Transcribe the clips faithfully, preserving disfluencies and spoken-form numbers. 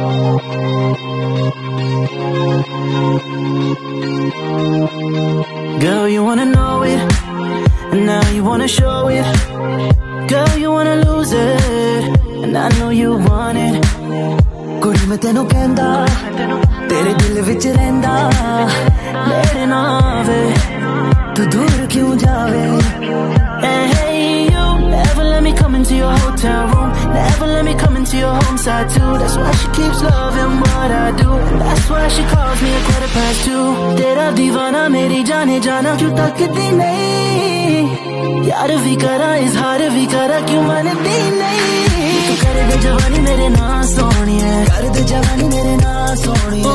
Girl, you wanna know it, and now you wanna show it. Girl, you wanna lose it, and I know you want it. कुड़ी मैं तेनू कहंदा, तेरे दिल विच रहिंदा, नेड़े ना आवे, तू दूर क्यों जावे? And hey, you never let me come into your hotel room, never let me come into your home side too. That's why she keeps loving what I do, and that's why she calls me a quarter past two. तेरा दीवाना मेरी जाने जाना क्यों तकती नहीं, यार भी करा इजहार भी करा क्यों मनती नहीं। तू कर दे जवानी मेरे ना सोनिए, कर दे जवानी मेरे ना सोनिए।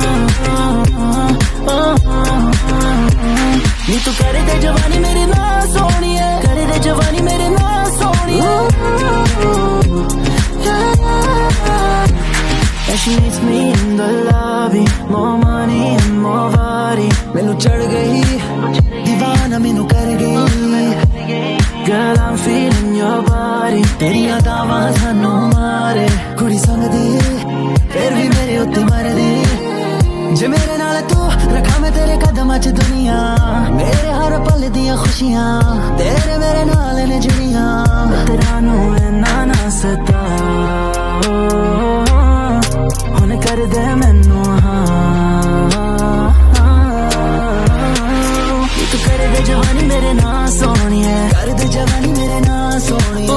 नी तू कर दे जवानी मेरे ना सोनिए, कर दे जवानी मेरे ना सोनिए। And she meets me in the lobby, more money and more body. मैनू चढ़ गई दीवाना मैनू कर गई। Girl, I'm feeling your body. तेरियां दावां सानू मारे, कुड़ी संग दी फिर भी मेरे उत्ते मर दी। जे मेरे नाल तू रखा मैं तेरे कदमां च दुनिया, मेरे हर पल दियां खुशियां तेरे मेरे नाल ने जुड़ियां। तेरा नू इन्ना ना सता, हुण कर दे मैनू हाँ। तू कर दे जवानी मेरे ना सोनिए, कर दे जवानी मेरे ना सोनिए।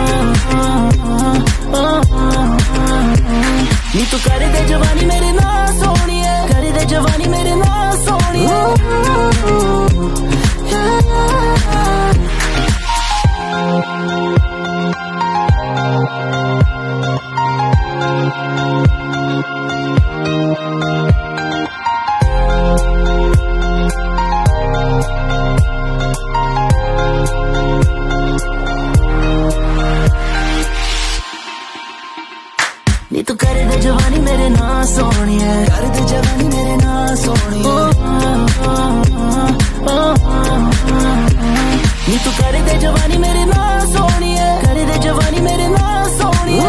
नी तू कर दे जवानी मेरे ना सोनिए, कर दे जवानी मेरे ना सोनिए। नी तू कर दे जवानी मेरे ना सोनिए, कर दे जवानी मेरे ना सोनिए। नी तू कर दे जवानी मेरे ना सोनिए, कर दे जवानी मेरे ना सोनिए।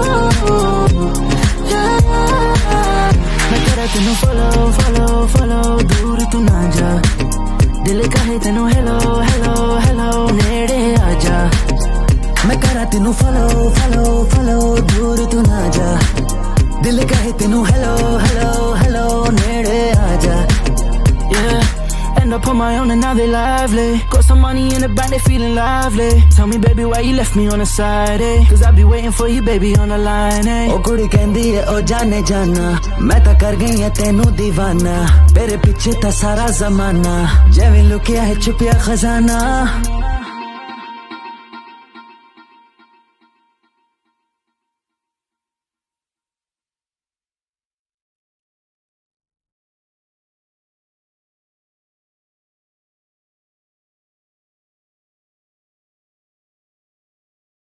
मैं करा तेनू फॉलो फॉलो फॉलो, दूर तू ना जा, दिल कहे तेनू हेलो हेलो हेलो, नेड़े आजा। मैं करा तेनू फॉलो फॉलो फॉलो, दूर तू ना जा, दिल कहे तेनू हेलो हेलो हेलो, नेड़े आजा। Yeah, end up on my own and now they lively. Got some money in the bank, they feeling lively. Tell me baby why you left me on the side, eh? Cause I be waiting for you baby on the line, eh? ओ कुड़ी कहंदी है ओ जाने जाना, मैं ता कर गई है तेनू दीवाना, तेरे पीछे था सारा जमाना, जिवें लुकिया है छुपिया खजाना।